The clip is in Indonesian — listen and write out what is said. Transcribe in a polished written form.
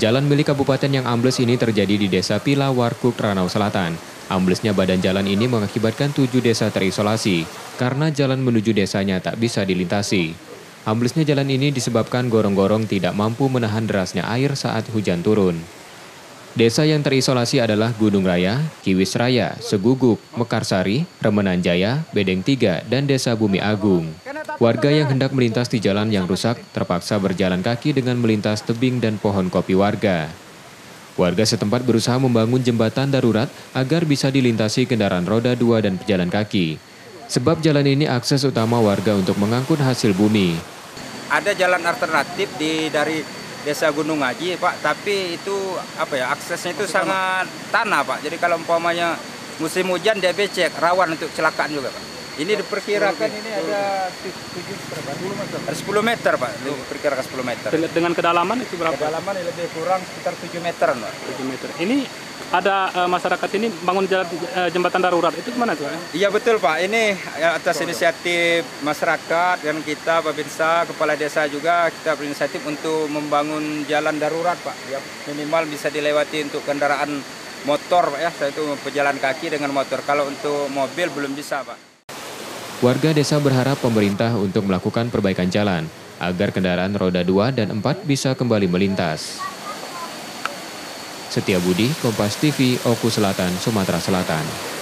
Jalan milik kabupaten yang ambles ini terjadi di Desa Pila, Warkuk, Ranau Selatan. Amblesnya badan jalan ini mengakibatkan 7 desa terisolasi karena jalan menuju desanya tak bisa dilintasi. Amblesnya jalan ini disebabkan gorong-gorong tidak mampu menahan derasnya air saat hujan turun. Desa yang terisolasi adalah Gunung Raya, Kiwis Raya, Seguguk, Mekarsari, Remenan Jaya, Bedeng 3, dan Desa Bumi Agung. Warga yang hendak melintas di jalan yang rusak terpaksa berjalan kaki dengan melintas tebing dan pohon kopi warga. Warga setempat berusaha membangun jembatan darurat agar bisa dilintasi kendaraan roda 2 dan pejalan kaki. Sebab jalan ini akses utama warga untuk mengangkut hasil bumi. Ada jalan alternatif dari Desa Gunung Haji, Pak, tapi itu aksesnya itu sangat tanah, Pak. Jadi kalau umpamanya musim hujan dia becek, rawan untuk kecelakaan juga, Pak. Ini diperkirakan ini ada 10 meter, Pak. Diperkirakan 10 meter. Dengan kedalaman itu berapa? Kedalaman lebih kurang sekitar 7 meteran, Pak. 7 meter. Ini ada masyarakat ini bangun jembatan darurat, itu gimana tuh? Iya betul, Pak. Ini atas inisiatif masyarakat dan kita, Babinsa, Kepala Desa juga, kita berinisiatif untuk membangun jalan darurat, Pak. Ya, minimal bisa dilewati untuk kendaraan motor, Pak, ya. Itu pejalan kaki dengan motor. Kalau untuk mobil belum bisa, Pak. Warga desa berharap pemerintah untuk melakukan perbaikan jalan agar kendaraan roda 2 dan 4 bisa kembali melintas. Setia Budi, Kompas TV, Oku Selatan, Sumatera Selatan.